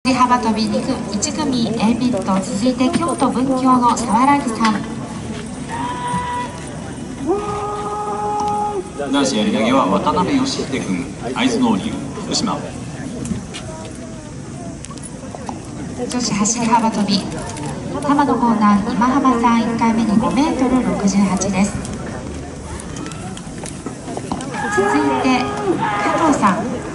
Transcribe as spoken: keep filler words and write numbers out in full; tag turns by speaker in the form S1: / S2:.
S1: 幅跳びに組いち組 A ピット、続いて京都文京の沢良さん。
S2: 男子やり投げは渡辺義秀君、会津農林福島。
S1: 女子走り幅跳び浜野コーナー今浜さん、いっかいめにごメートルろくじゅうはちです。続いて加藤さん。